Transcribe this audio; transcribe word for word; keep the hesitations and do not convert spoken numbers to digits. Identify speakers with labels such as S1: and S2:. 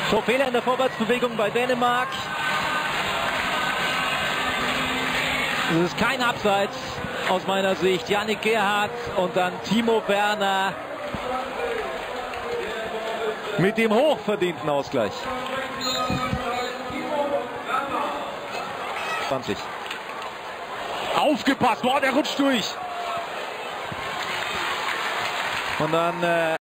S1: So, Fehler in der Vorwärtsbewegung bei Dänemark. Es ist kein Abseits aus meiner Sicht. Yannick Gerhardt und dann Timo Werner mit dem hochverdienten Ausgleich. zwanzig. Aufgepasst, boah, der rutscht durch. Und dann äh